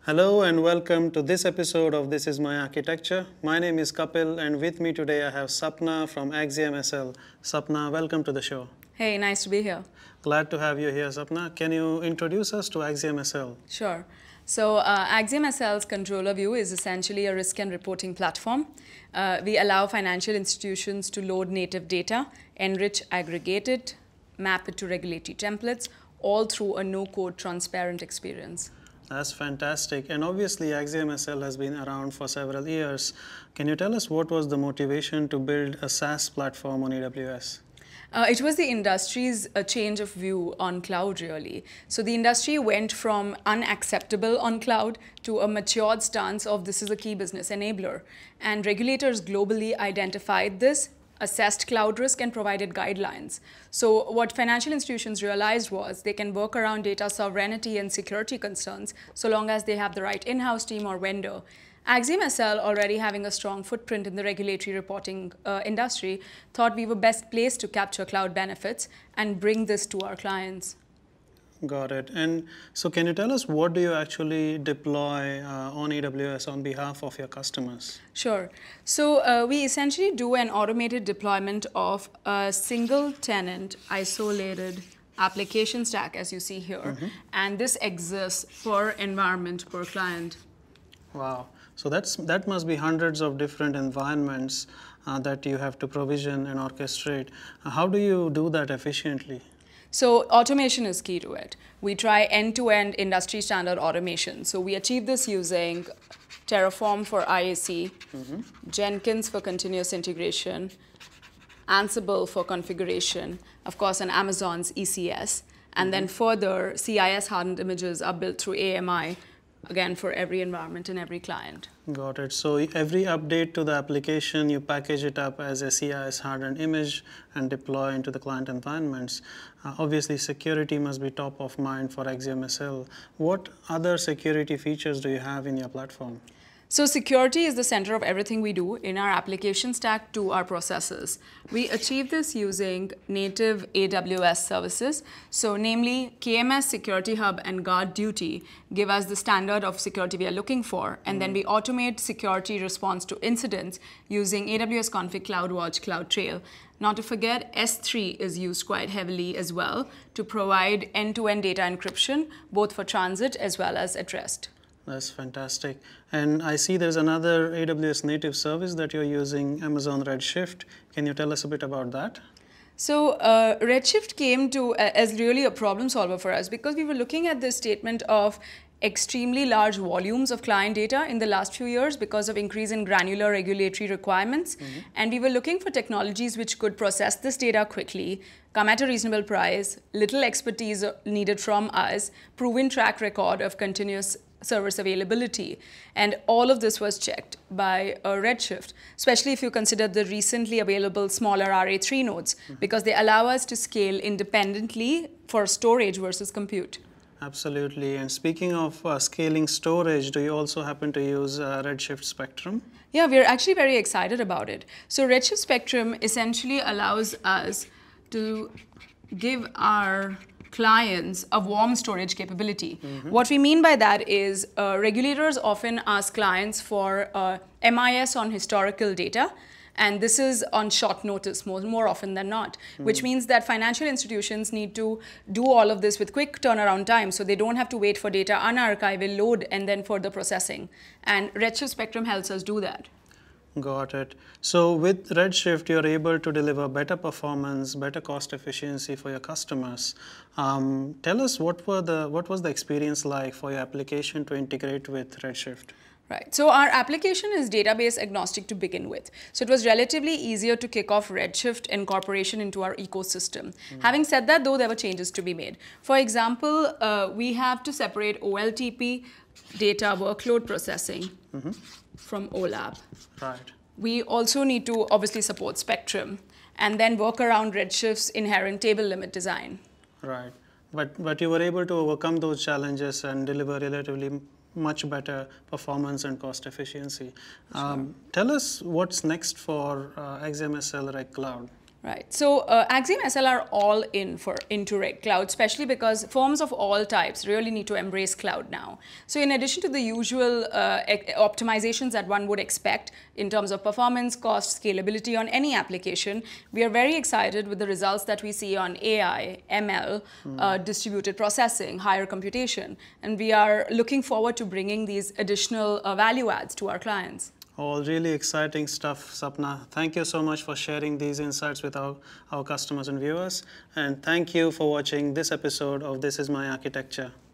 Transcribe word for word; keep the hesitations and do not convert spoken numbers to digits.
Hello and welcome to this episode of This Is My Architecture. My name is Kapil and with me today I have Sapna from AxiomSL. Sapna, welcome to the show. Hey, nice to be here. Glad to have you here, Sapna. Can you introduce us to AxiomSL? Sure. So uh, AxiomSL's controller view is essentially a risk and reporting platform. Uh, we allow financial institutions to load native data, enrich, aggregate it, map it to regulatory templates, all through a no-code transparent experience. That's fantastic. And obviously AxiomSL has been around for several years. Can you tell us what was the motivation to build a SaaS platform on A W S? Uh, it was the industry's uh, change of view on cloud, really. So the industry went from unacceptable on cloud to a matured stance of this is a key business enabler. And regulators globally identified this, assessed cloud risk, and provided guidelines. So what financial institutions realized was they can work around data sovereignty and security concerns so long as they have the right in-house team or vendor. AxiomSL, already having a strong footprint in the regulatory reporting uh, industry, thought we were best placed to capture cloud benefits and bring this to our clients. Got it. And so can you tell us what do you actually deploy uh, on A W S on behalf of your customers? Sure. So uh, we essentially do an automated deployment of a single tenant isolated application stack, as you see here. Mm-hmm. And this exists per environment, per client. Wow. So that's, that must be hundreds of different environments uh, that you have to provision and orchestrate. Uh, how do you do that efficiently? So automation is key to it. We try end-to-end industry standard automation. So we achieve this using Terraform for I A C, mm-hmm. Jenkins for continuous integration, Ansible for configuration, of course, and Amazon's E C S. And mm-hmm. then further, C I S hardened images are built through A M I, again, for every environment and every client. Got it. So every update to the application, you package it up as a C I S hardened image and deploy into the client environments. Uh, obviously, security must be top of mind for AxiomSL. What other security features do you have in your platform? So security is the center of everything we do, in our application stack to our processes. We achieve this using native A W S services. So namely, K M S Security Hub and Guard Duty give us the standard of security we are looking for. And mm. then we automate security response to incidents using A W S Config CloudWatch CloudTrail. Not to forget, S three is used quite heavily as well to provide end-to-end data encryption, both for transit as well as at rest. That's fantastic. And I see there's another A W S native service that you're using, Amazon Redshift. Can you tell us a bit about that? So uh, Redshift came to uh, as really a problem solver for us because we were looking at this statement of extremely large volumes of client data in the last few years because of increase in granular regulatory requirements. Mm-hmm. And we were looking for technologies which could process this data quickly, come at a reasonable price, little expertise needed from us, proven track record of continuous service availability. And all of this was checked by uh, Redshift, especially if you consider the recently available smaller R A three nodes, mm-hmm. because they allow us to scale independently for storage versus compute. Absolutely. And speaking of uh, scaling storage, do you also happen to use uh, Redshift Spectrum? Yeah, we're actually very excited about it. So Redshift Spectrum essentially allows us to give our clients a warm storage capability. Mm-hmm. What we mean by that is uh, regulators often ask clients for uh, M I S on historical data. And this is on short notice more, more often than not, mm. which means that financial institutions need to do all of this with quick turnaround time so they don't have to wait for data unarchival load and then further processing. And Redshift Spectrum helps us do that. Got it. So with Redshift, you're able to deliver better performance, better cost efficiency for your customers. Um, tell us what were the what was the experience like for your application to integrate with Redshift? Right. So our application is database agnostic to begin with. So it was relatively easier to kick off Redshift incorporation into our ecosystem. Mm. Having said that, though, there were changes to be made. For example, uh, we have to separate O L T P data workload processing mm-hmm. from O L A P. Right. We also need to obviously support Spectrum and then work around Redshift's inherent table limit design. Right. But, but you were able to overcome those challenges and deliver relatively much better performance and cost efficiency. Um, sure. Tell us what's next for uh, AxiomSL RegCloud. Right. So uh, AxiomSL are all in for into RegCloud, especially because firms of all types really need to embrace cloud now. So in addition to the usual uh, optimizations that one would expect in terms of performance, cost, scalability on any application, we are very excited with the results that we see on A I, M L, mm. uh, distributed processing, higher computation, and we are looking forward to bringing these additional uh, value adds to our clients. All really exciting stuff, Sapna. Thank you so much for sharing these insights with our, our customers and viewers. And thank you for watching this episode of This Is My Architecture.